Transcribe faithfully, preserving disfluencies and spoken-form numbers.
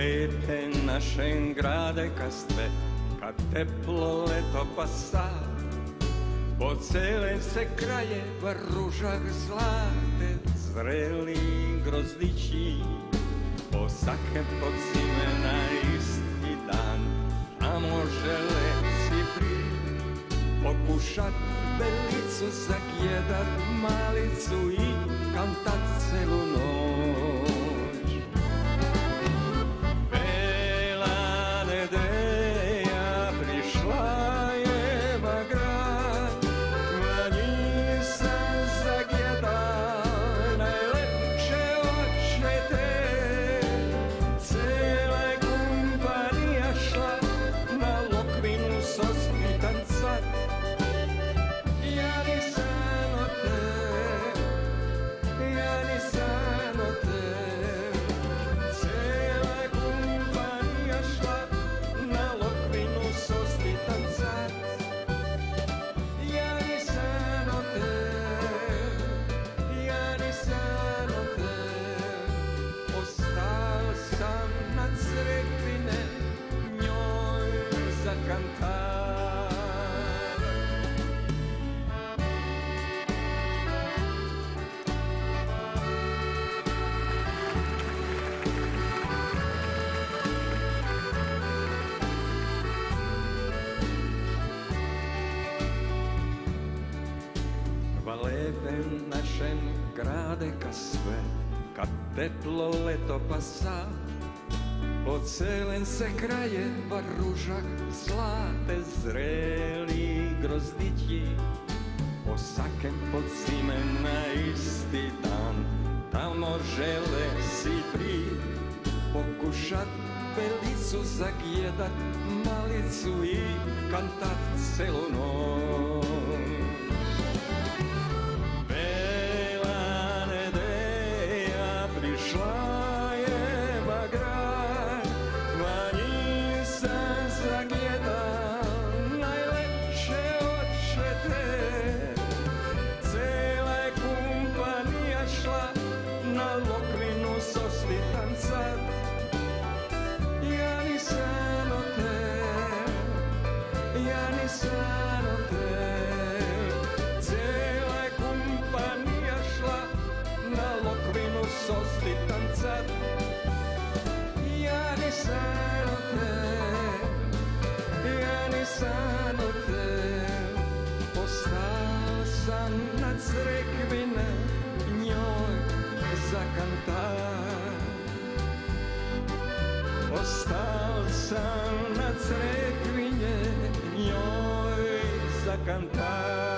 Lepe našem grade kastve, kad teplo leto pasa, po celem se kraje ružak zlate, zreli grozdići, posake pod zime na isti dan, a može si pri pokušat belicu, zagjedat malicu i kantat celu noć. Bela nedelja prišla je va grad, a njih sam zagjedal najlepše oči te. Cela je kompanija šla na Lokvinu sospitan cat. Ja nisam od te, ja nisam od te. Cela je kompanija šla na Lokvinu sospitan cat. Ja nisam od te, ja nisam od te. Ostao sam na crkvine njoj za kantar. Va lepem našem grade kasve, kad teplo leto pasa, po celem se kraje va ružak zlate, zreli grozdići, posakem pod zime na isti dan, tamo žele si pri pokušat belicu, zagjedat malicu i kantat celu noć. Bela nedelja prišla je va grad, a njih sam zagjedal najlepše oči te. Cela je kompanija šla na Lokvinu sospitan cat. Ja nisam od te, ja nisam od te. Cela je kompanija šla na Lokvinu sospitan cat. Ja nisam od te, ja nisam od te. Ostao sam na crkvine njoj za kantar. Ostao sam na crkvine njoj za kantar.